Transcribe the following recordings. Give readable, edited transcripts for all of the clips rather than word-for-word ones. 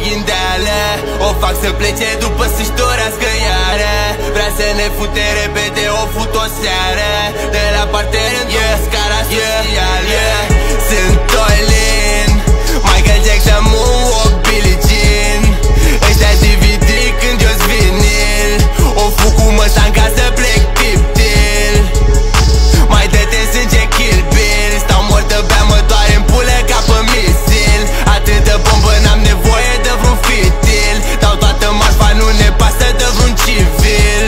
ghindeală. O fac să plece după să-și dorească iară. Vrea să ne fute repede, o fut o seară. De la parter în scara socială. Sunt all in, Michael Jackson, Moonwalk, Billie Jean. Ăștia DVD când eu-s vinil. O fut cu măsan ca să plec tip-til. Mai dă-te sânge Kill Bill. Stau mort de bea, mă doare în pulă ca pe misil. Atât de bombă, n-am nevoie de vreun fitil. Dau toată marfa, nu ne pasă de vreun civil.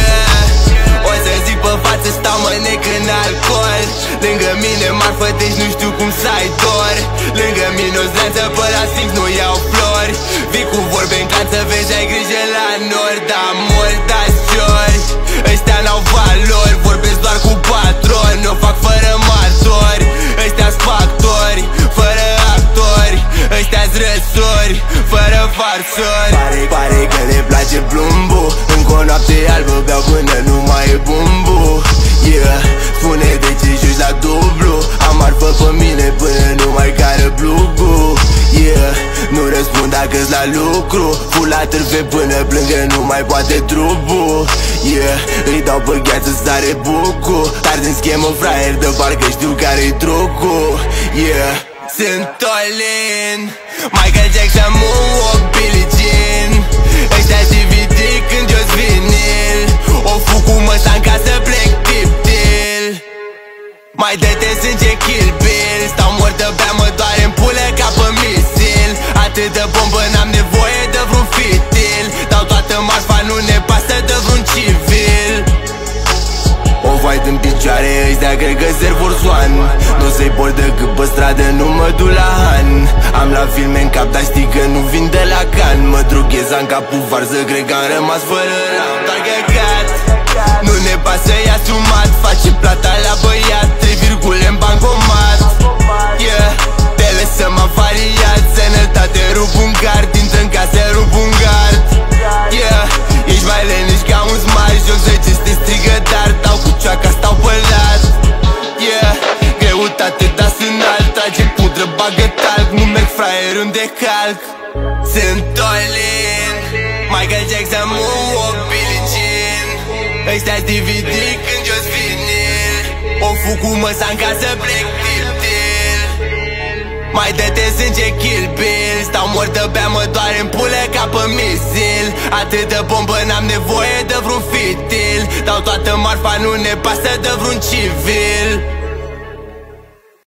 O să zic pe față, stau mă nec în alcool. Lângă mine marfă, deci nu știu cum să ai dor. Lângă mine o zleanță pe la simț, nu iau flori. Vii cu vorbe în can să vezi, ai grijă la nord. Da mult, da ciori. Ăștia n-au valori, vorbesc doar cu patroni. O fac fără martori, ăștia-s factori, fără actori. Ăștia-s răsori, fără farsori. Pare că le place plumbu. Încă o noapte albă, beau până nu mai e bumbu. Spune de ce joci la dublu. Am marfă pe mine până nu mai care plugul. Nu răspund dacă-s la lucru. Fula târfe până plângă nu mai poate trupul. Îi dau pe gheață sare bucu. Tarzi în schemă fraier de parcă știu care-i trucul. Sunt all in, Michael Jackson, Moonwalk, Billie Jean. Ăștia-s DVD când eu-s vinil. O fut cu măsan ca să plec tip-til. Mai dă-te sânge Kill Bill. Stau mort de bea, mă doare în pulă ca pe misil. Atât de bombă, n-am nevoie de vreun fitil. Dau toată marfa, nu ne pasă de vreun civil. O fight în picioare, ăștia cred că Air Force One. Nu se-i por decât pe stradă, nu mă duc la Han. Am la filme în cap, dar știi că nu vin de la Can. Mă drughez în capul varză, cred că am rămas fără ram. Doar căcat, nu ne pasă, e asumat. Face plata la băiat, 3 virgule în bancomat. Te lăsăm avariat, sănătate rup un gard. Intră în casă, rup un gard. Ești mai leniș ca un smart. Joc să ce te strigă, dar dau cu cioaca, stau pe lat. Greutate, da înalt. Trage pudră, bagă talc. Nu merg fraier unde calc. Sunt all in, Michael Jackson, Moonwalk, Billie Jean. Ăștia-s DVD când eu-s vinil. O fut cu măsan ca să plec tip-til. Mai dă-te sânge Kill Bill. Stau mort de bea, mă doare în pulă ca pe misil. Atât de bombă, n-am nevoie de vreun fitil. Dau toată marfa, nu ne pasă de vreun civil.